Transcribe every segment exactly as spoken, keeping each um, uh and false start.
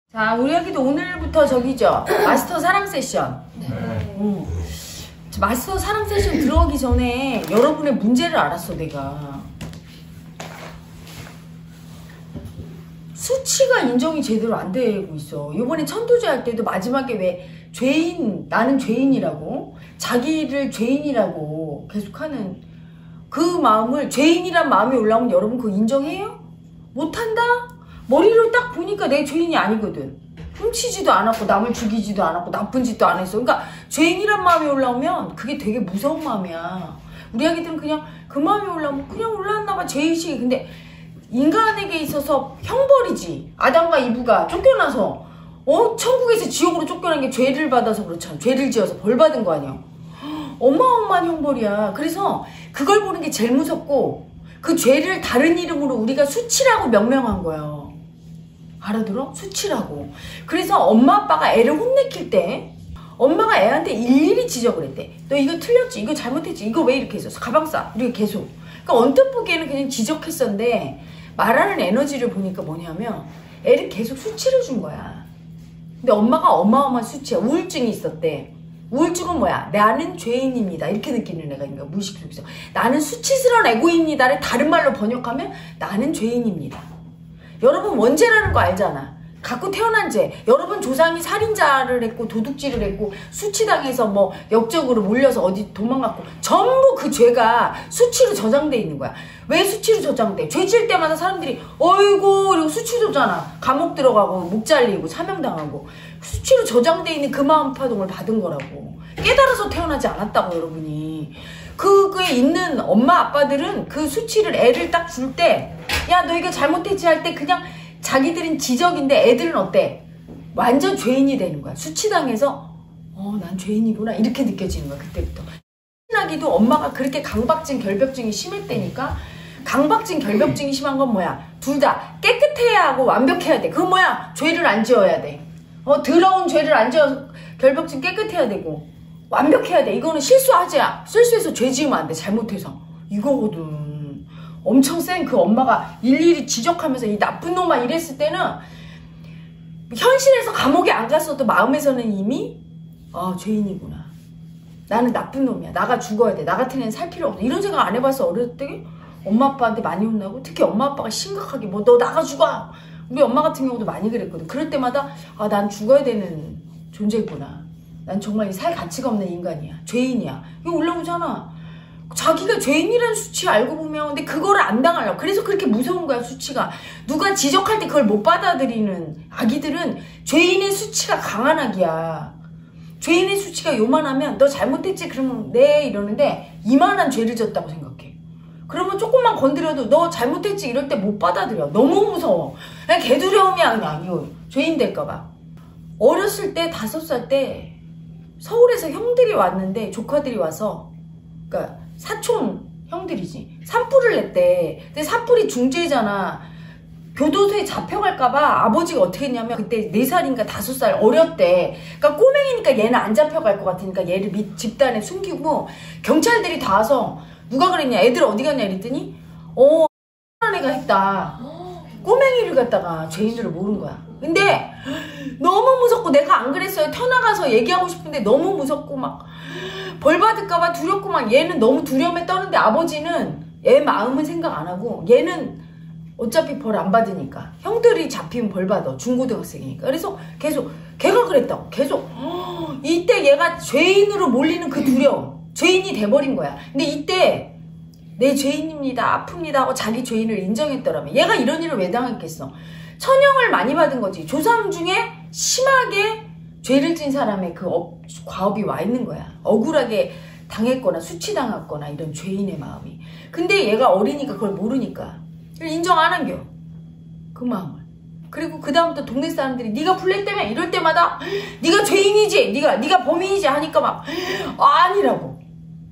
자, 우리 아기도 오늘부터 저기죠. 마스터 사랑 세션. 네. 음. 마스터 사랑 세션 들어가기 전에 여러분의 문제를 알았어, 내가. 수치가 인정이 제대로 안 되고 있어. 요번에 천도제 할 때도 마지막에 왜 죄인, 나는 죄인이라고, 자기를 죄인이라고 계속하는 그 마음을, 죄인이란 마음이 올라오면 여러분 그거 인정해요? 못한다? 머리로 딱 보니까 내 죄인이 아니거든. 훔치지도 않았고 남을 죽이지도 않았고 나쁜 짓도 안 했어. 그러니까 죄인이란 마음이 올라오면 그게 되게 무서운 마음이야. 우리 아기들은 그냥 그 마음이 올라오면 그냥 올라왔나 봐, 죄의식이. 근데 인간에게 있어서 형벌이지. 아담과 이브가 쫓겨나서 어? 천국에서 지옥으로 쫓겨난 게 죄를 받아서 그렇잖아. 죄를 지어서 벌 받은 거 아니야. 어마어마한 형벌이야. 그래서 그걸 보는 게 제일 무섭고, 그 죄를 다른 이름으로 우리가 수치라고 명명한 거예요. 알아들어? 수치라고. 그래서 엄마 아빠가 애를 혼내킬 때 엄마가 애한테 일일이 지적을 했대. 너 이거 틀렸지? 이거 잘못했지? 이거 왜 이렇게 했었어? 가방 싸. 이렇게 계속. 그러니까 언뜻 보기에는 그냥 지적했었는데 말하는 에너지를 보니까 뭐냐면 애를 계속 수치를 준 거야. 근데 엄마가 어마어마한 수치야. 우울증이 있었대. 우울증은 뭐야? 나는 죄인입니다. 이렇게 느끼는 애가 있는 거야. 무의식 속에서. 나는 수치스러운 에고입니다를 다른 말로 번역하면 나는 죄인입니다. 여러분 원죄라는 거 알잖아. 갖고 태어난 죄. 여러분 조상이 살인자를 했고 도둑질을 했고 수치당해서 뭐 역적으로 몰려서 어디 도망갔고 전부 그 죄가 수치로 저장돼 있는 거야. 왜 수치로 저장돼? 죄 질 때마다 사람들이 어이구 이러고 수치 줬잖아. 감옥 들어가고 목 잘리고 사명당하고. 수치로 저장돼 있는 그 마음 파동을 받은 거라고. 깨달아서 태어나지 않았다고 여러분이. 그거에 있는 엄마 아빠들은 그 수치를 애를 딱 줄 때 야 너 이거 잘못했지 할 때 그냥 자기들은 지적인데 애들은 어때? 완전 죄인이 되는 거야. 수치당해서 어 난 죄인이구나 이렇게 느껴지는 거야. 그때부터. 신나기도 엄마가 그렇게 강박증 결벽증이 심했다니까. 강박증 결벽증이 심한 건 뭐야? 둘 다 깨끗해야 하고 완벽해야 돼. 그건 뭐야? 죄를 안 지어야 돼. 어 더러운 죄를 안 지어서 결벽증 깨끗해야 되고 완벽해야 돼. 이거는 실수하지야. 실수해서 죄 지으면 안 돼. 잘못해서. 이거거든. 엄청 센 그 엄마가 일일이 지적하면서 이 나쁜 놈아 이랬을 때는 현실에서 감옥에 안 갔어도 마음에서는 이미 아 죄인이구나. 나는 나쁜 놈이야. 나가 죽어야 돼. 나 같은 애는 살 필요 없어. 이런 생각 안 해봤어. 어렸을 때 엄마 아빠한테 많이 혼나고 특히 엄마 아빠가 심각하게 뭐 너 나가 죽어. 우리 엄마 같은 경우도 많이 그랬거든. 그럴 때마다 아 난 죽어야 되는 존재구나. 난 정말 살 가치가 없는 인간이야. 죄인이야. 이거 올라오잖아. 자기가 죄인이라는 수치 알고 보면 근데 그거를 안 당하려고. 그래서 그렇게 무서운 거야 수치가. 누가 지적할 때 그걸 못 받아들이는 아기들은 죄인의 수치가 강한 아기야. 죄인의 수치가 요만하면 너 잘못했지? 그러면 네 이러는데 이만한 죄를 졌다고 생각해. 그러면 조금만 건드려도 너 잘못했지? 이럴 때 못 받아들여. 너무 무서워. 그냥 개두려움이야 그냥. 이거 죄인 될까봐. 어렸을 때 다섯 살 때 서울에서 형들이 왔는데 조카들이 와서 그러니까 사촌 형들이지 산불을 냈대. 근데 산불이 중죄잖아. 교도소에 잡혀갈까봐 아버지가 어떻게 했냐면 그때 네 살인가 다섯 살 어렸대. 그러니까 꼬맹이니까 얘는 안 잡혀갈 것 같으니까 얘를 밑 집단에 숨기고 경찰들이 다 와서 누가 그랬냐 애들 어디 갔냐 이랬더니 어 애가 했다. 꼬맹이를 갖다가 죄인으로 모른 거야. 근데 너무 무섭고 내가 안 그랬어요. 터나가서 얘기하고 싶은데 너무 무섭고 막 벌 받을까봐 두렵고 막 얘는 너무 두려움에 떠는데 아버지는 얘 마음은 생각 안 하고 얘는 어차피 벌 안 받으니까 형들이 잡히면 벌 받아. 중고등학생이니까. 그래서 계속 걔가 그랬다고. 계속 이때 얘가 죄인으로 몰리는 그 두려움. 죄인이 돼버린 거야. 근데 이때 내 죄인입니다. 아픕니다 하고 자기 죄인을 인정했더라면 얘가 이런 일을 왜 당했겠어. 천형을 많이 받은 거지. 조상 중에 심하게 죄를 진 사람의 그 업, 과업이 와 있는 거야. 억울하게 당했거나 수치당했거나 이런 죄인의 마음이. 근데 얘가 어리니까 그걸 모르니까 인정 안 한겨. 그 마음을. 그리고 그 다음부터 동네 사람들이 네가 불냈다며 이럴 때마다 네가 죄인이지 네가 네가 범인이지 하니까 막 아니라고.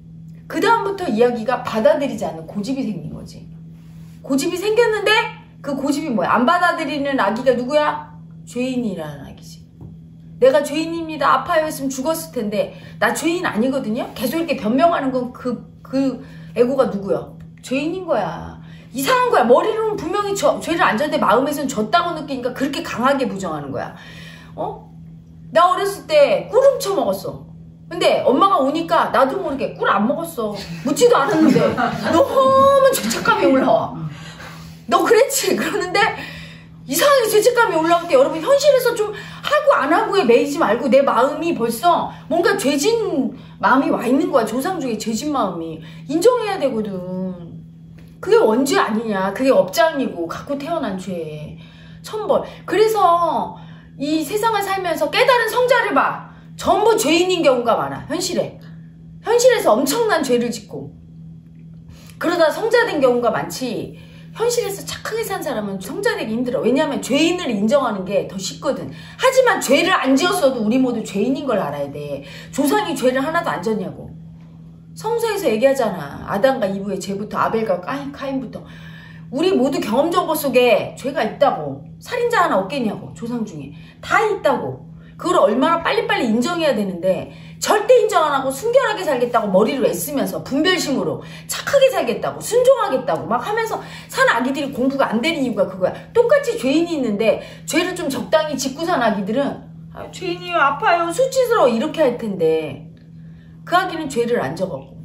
그 다음부터 이야기가 받아들이지 않는 고집이 생긴 거지. 고집이 생겼는데 그 고집이 뭐야? 안 받아들이는 아기가 누구야? 죄인이라는 아기지. 내가 죄인입니다. 아파요 했으면 죽었을 텐데 나 죄인 아니거든요. 계속 이렇게 변명하는 건 그 그 에고가 누구야? 죄인인 거야. 이상한 거야. 머리로는 분명히 저, 죄를 안 졌는데 마음에서는 졌다고 느끼니까 그렇게 강하게 부정하는 거야. 어? 나 어렸을 때 꿀 훔쳐 먹었어. 근데 엄마가 오니까 나도 모르게 꿀 안 먹었어. 묻지도 않았는데 너무 죄책감이 올라와. 너 그랬지? 그러는데 이상하게 죄책감이 올라올 때 여러분 현실에서 좀 하고 안 하고에 매이지 말고 내 마음이 벌써 뭔가 죄진 마음이 와 있는 거야. 조상 중에 죄진 마음이. 인정해야 되거든. 그게 원죄 아니냐. 그게 업장이고 갖고 태어난 죄. 천벌. 그래서 이 세상을 살면서 깨달은 성자를 봐. 전부 죄인인 경우가 많아. 현실에. 현실에서 엄청난 죄를 짓고 그러다 성자 된 경우가 많지. 현실에서 착하게 산 사람은 성자 되기 힘들어. 왜냐하면 죄인을 인정하는 게 더 쉽거든. 하지만 죄를 안 지었어도 우리 모두 죄인인 걸 알아야 돼. 조상이 죄를 하나도 안 졌냐고. 성서에서 얘기하잖아. 아담과 이브의 죄부터 아벨과 카인, 카인부터. 우리 모두 경험 정보 속에 죄가 있다고. 살인자 하나 없겠냐고. 조상 중에. 다 있다고. 그걸 얼마나 빨리빨리 인정해야 되는데 절대 인정 안 하고 순결하게 살겠다고 머리를 애쓰면서 분별심으로 착하게 살겠다고 순종하겠다고 막 하면서 산 아기들이 공부가 안 되는 이유가 그거야. 똑같이 죄인이 있는데 죄를 좀 적당히 짓고 산 아기들은 아, 죄인이 아파요 수치스러워 이렇게 할 텐데 그 아기는 죄를 안 져갖고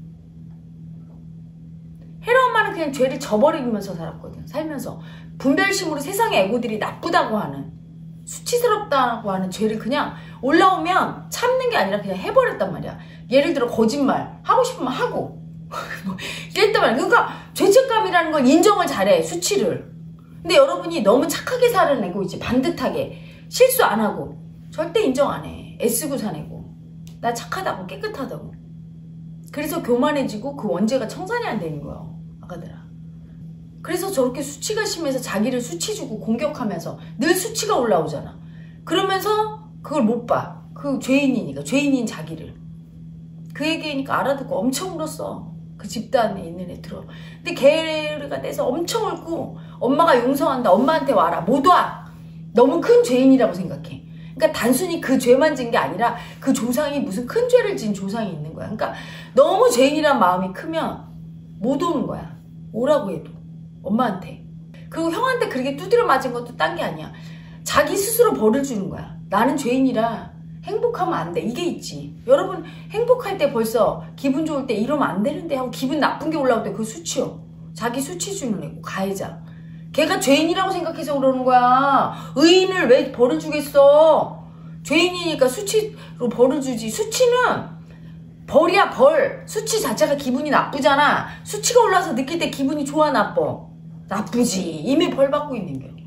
헤라 엄마는 그냥 죄를 져버리면서 살았거든. 살면서 분별심으로 세상의 애고들이 나쁘다고 하는 수치스럽다고 하는 죄를 그냥 올라오면 참는 게 아니라 그냥 해버렸단 말이야. 예를 들어 거짓말 하고 싶으면 하고 뭐 이랬단 말이야. 그러니까 죄책감이라는 건 인정을 잘해. 수치를. 근데 여러분이 너무 착하게 살아내고 있지. 반듯하게 실수 안 하고 절대 인정 안 해. 애쓰고 사내고 나 착하다고 깨끗하다고. 그래서 교만해지고 그 원죄가 청산이 안 되는 거야. 아가들아. 그래서 저렇게 수치가 심해서 자기를 수치 주고 공격하면서 늘 수치가 올라오잖아. 그러면서 그걸 못 봐. 그 죄인이니까. 죄인인 자기를. 그 얘기니까 알아듣고 엄청 울었어. 그 집단에 있는 애들은. 근데 걔가 돼서 엄청 울고 엄마가 용서한다. 엄마한테 와라. 못 와. 너무 큰 죄인이라고 생각해. 그러니까 단순히 그 죄만 진 게 아니라 그 조상이 무슨 큰 죄를 진 조상이 있는 거야. 그러니까 너무 죄인이란 마음이 크면 못 오는 거야. 오라고 해도. 엄마한테. 그리고 형한테 그렇게 두드려 맞은 것도 딴 게 아니야. 자기 스스로 벌을 주는 거야. 나는 죄인이라 행복하면 안 돼. 이게 있지. 여러분 행복할 때 벌써 기분 좋을 때 이러면 안 되는데 하고 기분 나쁜 게 올라올 때 그 수치요. 자기 수치 주는 애고 가해자. 걔가 죄인이라고 생각해서 그러는 거야. 의인을 왜 벌을 주겠어. 죄인이니까 수치로 벌을 주지. 수치는 벌이야 벌. 수치 자체가 기분이 나쁘잖아. 수치가 올라서 느낄 때 기분이 좋아 나빠. 나쁘지. 이미 벌 받고 있는 게.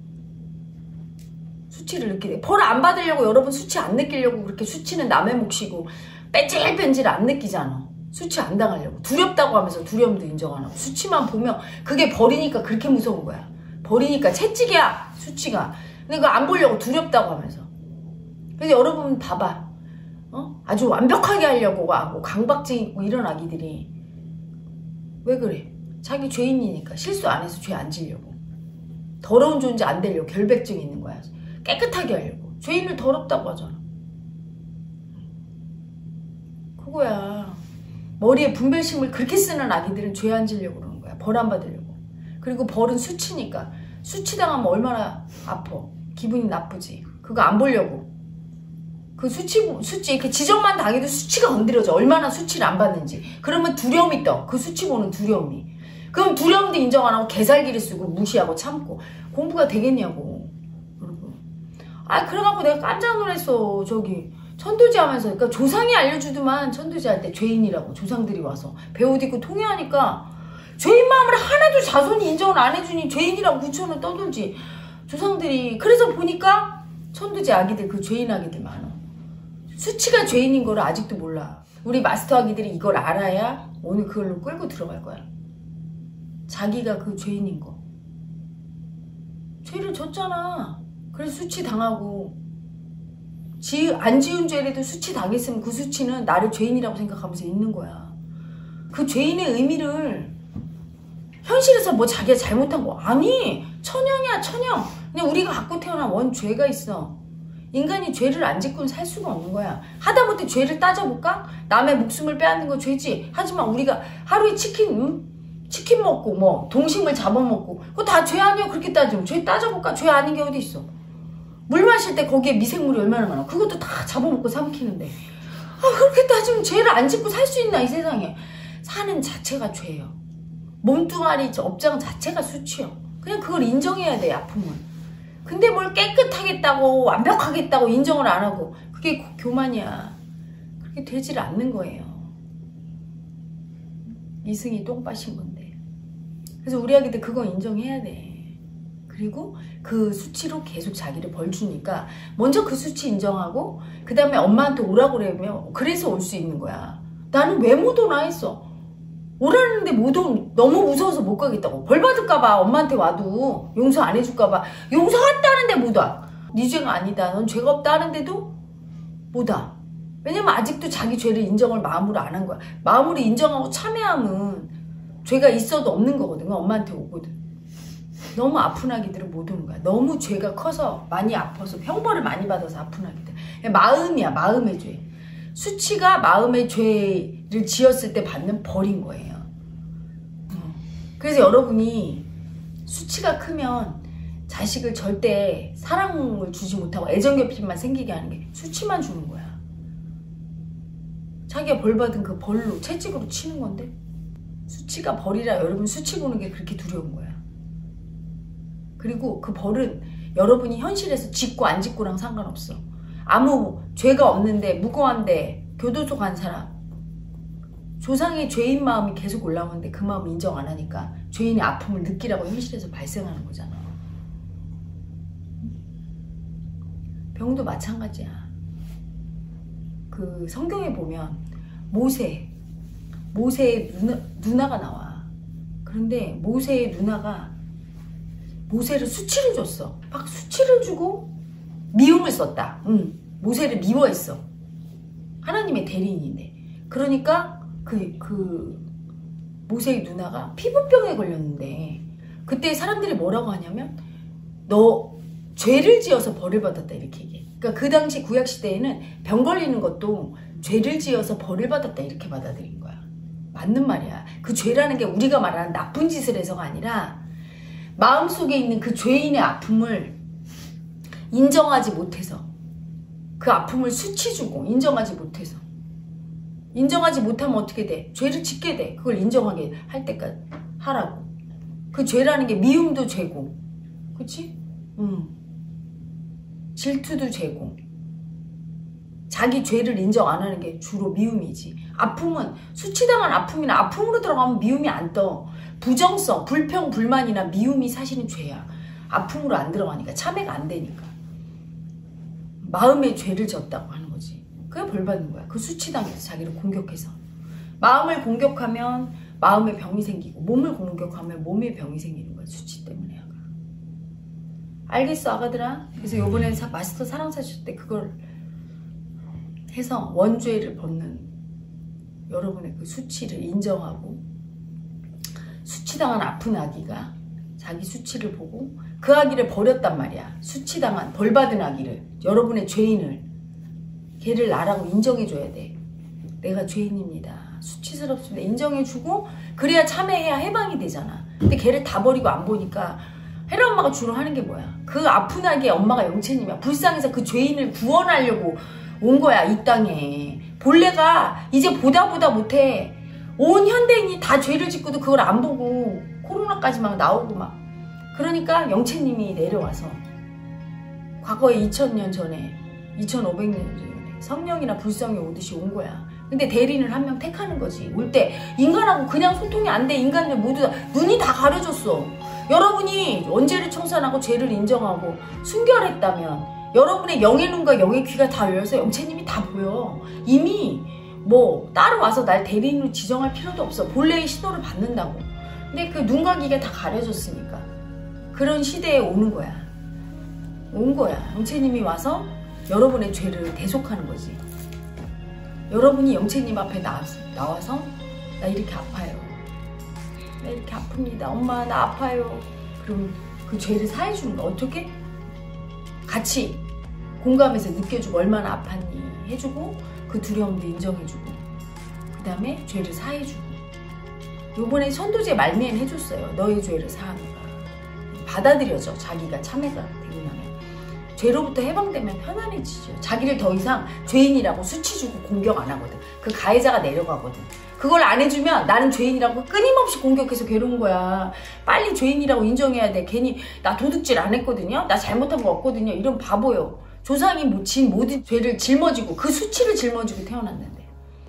수치를 느끼게. 벌 안 받으려고 여러분 수치 안 느끼려고 그렇게 수치는 남의 몫이고 뺀질뺀질 안 느끼잖아. 수치 안 당하려고. 두렵다고 하면서 두려움도 인정 안 하고. 수치만 보면 그게 벌이니까 그렇게 무서운 거야. 벌이니까 채찍이야. 수치가. 근데 그거 안 보려고 두렵다고 하면서. 그래서 여러분 봐봐. 어? 아주 완벽하게 하려고 하고 강박증 있고 이런 아기들이 왜 그래? 자기 죄인이니까 실수 안 해서 죄 안 지려고. 더러운 존재 안 되려고. 결백증 있는 거야. 깨끗하게 하려고. 죄인을 더럽다고 하잖아. 그거야. 머리에 분별심을 그렇게 쓰는 아기들은 죄 안 지려고 그러는 거야. 벌 안 받으려고. 그리고 벌은 수치니까. 수치당하면 얼마나 아파. 기분이 나쁘지. 그거 안 보려고. 그 수치, 수치, 이렇게 지적만 당해도 수치가 건드려져. 얼마나 수치를 안 받는지. 그러면 두려움이 떠. 그 수치 보는 두려움이. 그럼 두려움도 인정 안 하고 개살기를 쓰고 무시하고 참고. 공부가 되겠냐고. 여러분. 아, 그래갖고 내가 깜짝 놀랐어. 저기. 천도제 하면서. 그러니까 조상이 알려주더만 천도제 할 때 죄인이라고. 조상들이 와서. 배옷 입고 통회하니까 죄인 마음을 하나도 자손이 인정을 안 해주니 죄인이라고 구천을 떠들지. 조상들이. 그래서 보니까 천도제 아기들 그 죄인 아기들 많아. 수치가 죄인인 걸 아직도 몰라. 우리 마스터 아기들이 이걸 알아야 오늘 그걸로 끌고 들어갈 거야. 자기가 그 죄인인 거. 죄를 졌잖아. 그래서 수치 당하고. 지, 안 지은 죄라도 수치 당했으면 그 수치는 나를 죄인이라고 생각하면서 있는 거야. 그 죄인의 의미를 현실에서 뭐 자기가 잘못한 거 아니. 천형이야 천형. 그냥 우리가 갖고 태어난 원 죄가 있어. 인간이 죄를 안 짓고는 살 수가 없는 거야. 하다못해 죄를 따져볼까? 남의 목숨을 빼앗는 거 죄지. 하지만 우리가 하루에 치킨 음? 치킨 먹고 뭐 동식물 잡아먹고 그거 다 죄 아니야. 그렇게 따지면 죄 따져볼까? 죄 아닌 게 어디 있어. 물 마실 때 거기에 미생물이 얼마나 많아. 그것도 다 잡아먹고 삼키는데 아 그렇게 따지면 죄를 안 짓고 살 수 있나 이 세상에. 사는 자체가 죄예요. 몸뚱아리 업장 자체가 수치요. 그냥 그걸 인정해야 돼. 아픔은. 근데 뭘 깨끗하겠다고 완벽하겠다고 인정을 안 하고 그게 교만이야. 그렇게 되질 않는 거예요. 이승이 똥 빠신 건데. 그래서 우리 아기들 그거 인정해야 돼. 그리고 그 수치로 계속 자기를 벌 주니까 먼저 그 수치 인정하고 그 다음에 엄마한테 오라고 그러면 그래서 올 수 있는 거야. 나는 왜 못 오나 했어. 오라는데 못 온, 너무 무서워서 못 가겠다고. 벌 받을까봐 엄마한테 와도 용서 안 해줄까봐 용서한다는데 못 와. 네 죄가 아니다. 넌 죄가 없다 하는데도 못 와. 왜냐면 아직도 자기 죄를 인정을 마음으로 안 한 거야. 마음으로 인정하고 참여하면 죄가 있어도 없는 거거든. 엄마한테 오거든. 너무 아픈 아기들은 못 오는 거야. 너무 죄가 커서 많이 아파서 형벌을 많이 받아서 아픈 아기들. 마음이야. 마음의 죄. 수치가 마음의 죄를 지었을 때 받는 벌인 거예요. 그래서 여러분이 수치가 크면 자식을 절대 사랑을 주지 못하고 애정결핍만 생기게 하는 게 수치만 주는 거야. 자기가 벌 받은 그 벌로 채찍으로 치는 건데 수치가 벌이라 여러분 수치 보는 게 그렇게 두려운 거야. 그리고 그 벌은 여러분이 현실에서 짓고 안 짓고랑 상관없어. 아무 죄가 없는데 무고한데 교도소 간 사람 조상의 죄인 마음이 계속 올라오는데 그 마음 인정 안 하니까 죄인의 아픔을 느끼라고 현실에서 발생하는 거잖아. 병도 마찬가지야. 그 성경에 보면 모세 모세의 누나, 누나가 나와. 그런데 모세의 누나가 모세를 수치를 줬어. 막 수치를 주고 미움을 썼다. 응. 모세를 미워했어. 하나님의 대리인인데. 그러니까 그, 그 모세의 누나가 피부병에 걸렸는데 그때 사람들이 뭐라고 하냐면 너 죄를 지어서 벌을 받았다 이렇게 얘기해. 그러니까 그 당시 구약시대에는 병 걸리는 것도 죄를 지어서 벌을 받았다 이렇게 받아들인 거야. 맞는 말이야. 그 죄라는 게 우리가 말하는 나쁜 짓을 해서가 아니라 마음속에 있는 그 죄인의 아픔을 인정하지 못해서 그 아픔을 수치 주고 인정하지 못해서 인정하지 못하면 어떻게 돼? 죄를 짓게 돼. 그걸 인정하게 할 때까지 하라고. 그 죄라는 게 미움도 죄고 그치? 응. 질투도 죄고 자기 죄를 인정 안 하는 게 주로 미움이지. 아픔은 수치당한 아픔이나 아픔으로 들어가면 미움이 안 떠. 부정성, 불평, 불만이나 미움이 사실은 죄야. 아픔으로 안 들어가니까 참회가 안 되니까. 마음의 죄를 졌다고 하는 거지. 그게 벌 받는 거야. 그 수치당해서 자기를 공격해서. 마음을 공격하면 마음의 병이 생기고 몸을 공격하면 몸의 병이 생기는 거야. 수치 때문에. 아가. 알겠어 아가들아? 그래서 요번에 마스터 사랑 사실 때 그걸 해서 원죄를 벗는 여러분의 그 수치를 인정하고 수치당한 아픈 아기가 자기 수치를 보고 그 아기를 버렸단 말이야. 수치당한 벌받은 아기를 여러분의 죄인을 걔를 나라고 인정해줘야 돼. 내가 죄인입니다. 수치스럽습니다. 인정해주고 그래야 참회해야 해방이 되잖아. 근데 걔를 다 버리고 안 보니까 혜라 엄마가 주로 하는 게 뭐야? 그 아픈 아기의 엄마가 영채님이야. 불쌍해서 그 죄인을 구원하려고 온 거야. 이 땅에. 본래가 이제 보다 보다 못해. 온 현대인이 다 죄를 짓고도 그걸 안 보고 코로나까지 막 나오고 막. 그러니까 영채님이 내려와서 과거에 이천 년 전에 이천오백 년 전에 성령이나 불성이 오듯이 온 거야. 근데 대리인을 한 명 택하는 거지. 올 때 인간하고 그냥 소통이 안 돼. 인간들 모두 다 눈이 다 가려졌어. 여러분이 원죄를 청산하고 죄를 인정하고 순결했다면 여러분의 영의 눈과 영의 귀가 다 열려서 영채님이 다 보여. 이미 뭐 따로 와서 날 대리인으로 지정할 필요도 없어. 본래의 신호를 받는다고. 근데 그 눈과 귀가 다 가려졌으니까 그런 시대에 오는 거야. 온 거야. 영채님이 와서 여러분의 죄를 대속하는 거지. 여러분이 영채님 앞에 나와서, 나와서 나 이렇게 아파요. 나 이렇게 아픕니다. 엄마 나 아파요. 그럼 그 죄를 사해주는 거야. 어떻게? 같이 공감해서 느껴주고 얼마나 아팠니 해주고 그 두려움도 인정해주고 그 다음에 죄를 사해주고 요번에 선도제 말미엔 해줬어요. 너의 죄를 사하노라. 받아들여져. 자기가 참회가 되고 나면 죄로부터 해방되면 편안해지죠. 자기를 더 이상 죄인이라고 수치 주고 공격 안 하거든. 그 가해자가 내려가거든. 그걸 안 해주면 나는 죄인이라고 끊임없이 공격해서 괴로운 거야. 빨리 죄인이라고 인정해야 돼. 괜히 나 도둑질 안 했거든요. 나 잘못한 거 없거든요. 이런 바보요. 조상이 뭐 진 모든 죄를 짊어지고 그 수치를 짊어지고 태어났는데.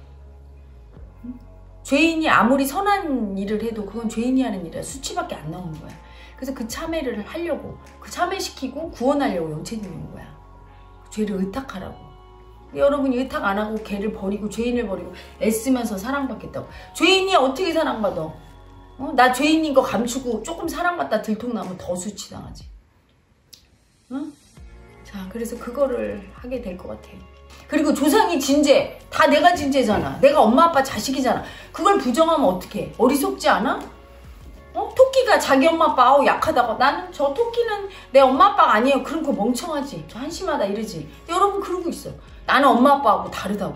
죄인이 아무리 선한 일을 해도 그건 죄인이 하는 일이야. 수치밖에 안 나오는 거야. 그래서 그 참회를 하려고, 그 참회시키고 구원하려고 영체님이 온 거야. 죄를 의탁하라고. 여러분이 의탁 안 하고 걔를 버리고 죄인을 버리고 애쓰면서 사랑받겠다고. 죄인이 어떻게 사랑받아? 어? 나 죄인인 거 감추고 조금 사랑받다 들통나면 더 수치당하지. 어? 자, 그래서 그거를 하게 될 것 같아요. 그리고 조상이 진죄, 다 내가 진죄잖아. 내가 엄마 아빠 자식이잖아. 그걸 부정하면 어떡해? 어리석지 않아? 어? 토끼가 자기 엄마 아빠 아우 약하다고. 나는 저 토끼는 내 엄마 아빠가 아니에요. 그런 거 멍청하지. 저 한심하다 이러지. 여러분 그러고 있어. 나는 엄마 아빠하고 다르다고.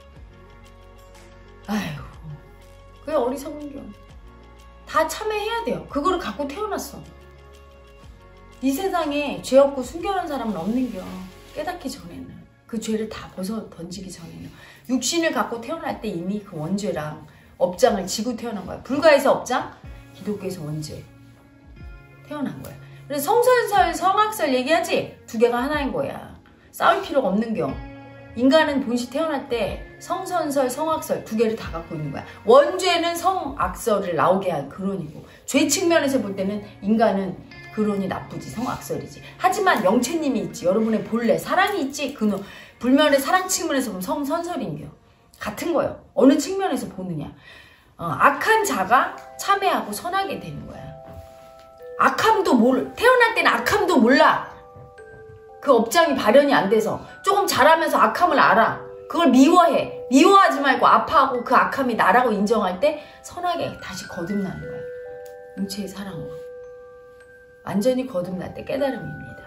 아휴, 그게 어리석은겨. 다 참회해야 돼요. 그거를 갖고 태어났어. 이 세상에 죄 없고 순결한 사람은 없는겨. 깨닫기 전에는. 그 죄를 다 벗어 던지기 전에는. 육신을 갖고 태어날 때 이미 그 원죄랑 업장을 지고 태어난 거야. 불가에서 업장, 기독교에서 원죄. 태어난 거야. 그래서 성선설, 성악설 얘기하지? 두 개가 하나인 거야. 싸울 필요가 없는 겨. 인간은 본시 태어날 때 성선설, 성악설 두 개를 다 갖고 있는 거야. 원죄는 성악설을 나오게 한 근원이고, 죄 측면에서 볼 때는 인간은 근원이 나쁘지, 성악설이지. 하지만 영체님이 있지. 여러분의 본래 사랑이 있지. 근원. 불면의 사랑 측면에서 보면 성선설인겨. 같은 거예요. 어느 측면에서 보느냐. 어, 악한 자가 참회하고 선하게 되는 거야. 악함도 모르, 태어날 때는 악함도 몰라. 그 업장이 발현이 안 돼서 조금 자라면서 악함을 알아. 그걸 미워해. 미워하지 말고 아파하고 그 악함이 나라고 인정할 때 선하게 다시 거듭나는 거야. 육체의 사랑으로. 완전히 거듭날 때 깨달음입니다.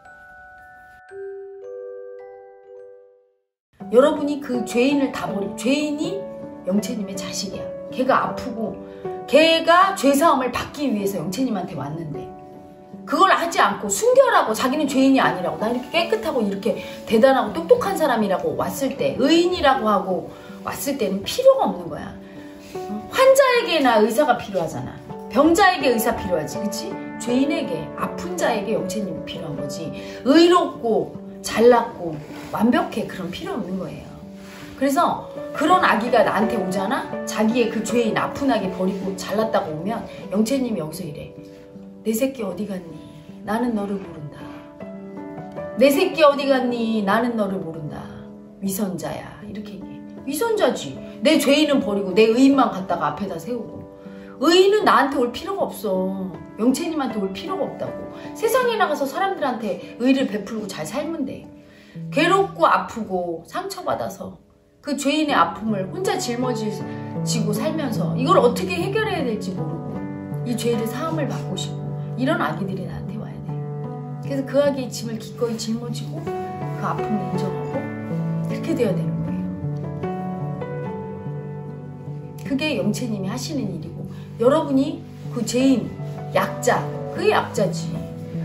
여러분이 그 죄인을 다 버리고, 죄인이 영체님의 자식이야. 걔가 아프고 걔가 죄사함을 받기 위해서 영체님한테 왔는데 그걸 하지 않고 순결하고 자기는 죄인이 아니라고, 나 이렇게 깨끗하고 이렇게 대단하고 똑똑한 사람이라고 왔을 때, 의인이라고 하고 왔을 때는 필요가 없는 거야. 환자에게나 의사가 필요하잖아. 병자에게 의사 필요하지, 그치? 죄인에게, 아픈 자에게 영체님이 필요한 거지. 의롭고 잘났고 완벽해, 그런 필요 없는 거예요. 그래서 그런 아기가 나한테 오잖아? 자기의 그 죄인 아픈 아기 버리고 잘났다고 오면 영체님이 여기서 이래. 내 새끼 어디 갔니? 나는 너를 모른다. 내 새끼 어디 갔니? 나는 너를 모른다. 위선자야. 이렇게 얘기해. 위선자지. 내 죄인은 버리고 내 의인만 갖다가 앞에다 세우고. 의인은 나한테 올 필요가 없어. 영체님한테 올 필요가 없다고. 세상에 나가서 사람들한테 의를 베풀고 잘 살면 돼. 괴롭고 아프고 상처받아서 그 죄인의 아픔을 혼자 짊어지고 살면서 이걸 어떻게 해결해야 될지 모르고 이 죄를 사함을 받고 싶고 이런 아기들이 나한테 와야 돼. 그래서 그 아기의 짐을 기꺼이 짊어지고 그 아픔을 인정하고 이렇게 돼야 되는 거예요. 그게 영체님이 하시는 일이고, 여러분이 그 죄인, 약자, 그게 약자지.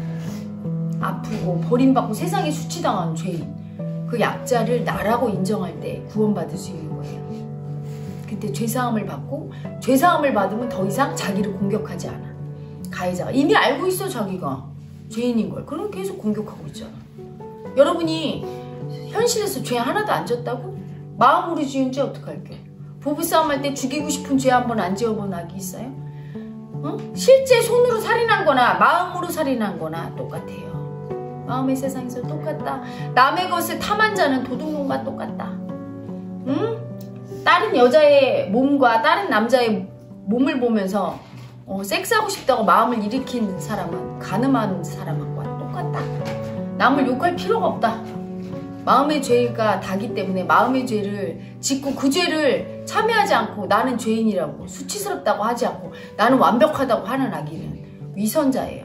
아프고 버림받고 세상에 수치당한 죄인, 그 약자를 나라고 인정할 때 구원받을 수 있는 거예요. 그때 죄사함을 받고, 죄사함을 받으면 더 이상 자기를 공격하지 않아. 가해자가 이미 알고 있어, 자기가 죄인인 걸. 그럼 계속 공격하고 있잖아. 여러분이 현실에서 죄 하나도 안 졌다고? 마음으로 지은 죄 어떡할게? 부부싸움 할 때 죽이고 싶은 죄 한 번 안 지어본 악이 있어요? 어? 실제 손으로 살인한 거나 마음으로 살인한 거나 똑같아요. 마음의 세상에서 똑같다. 남의 것을 탐한 자는 도둑놈과 똑같다. 응? 다른 여자의 몸과 다른 남자의 몸을 보면서 어, 섹스하고 싶다고 마음을 일으키는 사람은 가늠하는 사람과 똑같다. 남을 욕할 필요가 없다. 마음의 죄가 다기 때문에 마음의 죄를 짓고 그 죄를 참여하지 않고 나는 죄인이라고 수치스럽다고 하지 않고 나는 완벽하다고 하는 아기는 위선자예요.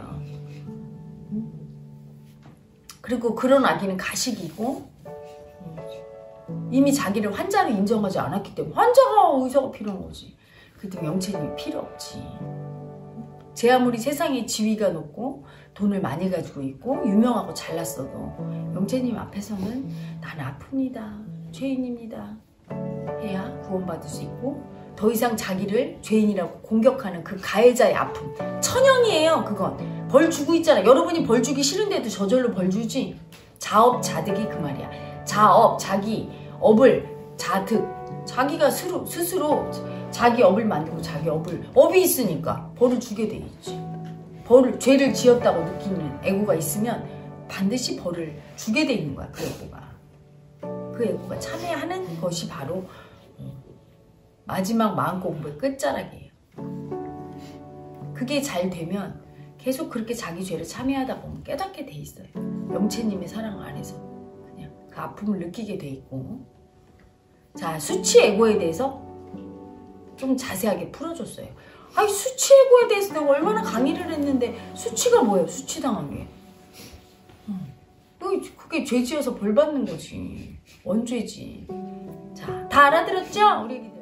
그리고 그런 아기는 가식이고 이미 자기를 환자로 인정하지 않았기 때문에 환자가 의사가 필요한 거지. 그래도 영채님이 필요 없지. 제 아무리 세상에 지위가 높고 돈을 많이 가지고 있고 유명하고 잘났어도 영채님 앞에서는 난 아픕니다. 죄인입니다. 해야 구원받을 수 있고 더 이상 자기를 죄인이라고 공격하는 그 가해자의 아픔. 천형이에요. 그건. 벌 주고 있잖아. 여러분이 벌 주기 싫은데도 저절로 벌 주지. 자업자득이 그 말이야. 자업, 자기 업을 자득. 자기가 스스로, 스스로 자기 업을 만들고 자기 업을 업이 있으니까 벌을 주게 돼 있지. 벌을 죄를 지었다고 느끼는 애고가 있으면 반드시 벌을 주게 돼 있는 거야. 그 애고가. 그 애고가 참여하는 것이 바로 마지막 마음공부의 끝자락이에요. 그게 잘 되면 계속 그렇게 자기 죄를 참여하다 보면 깨닫게 돼 있어요. 영채님의 사랑 안에서 그냥 그 아픔을 느끼게 돼 있고. 자, 수치 애고에 대해서 좀 자세하게 풀어줬어요. 아니, 수치 애고에 대해서 내가 얼마나 강의를 했는데 수치가 뭐예요? 수치당한 게. 그게 죄 지어서 벌 받는 거지. 원죄지. 자, 다 알아들었죠? 우리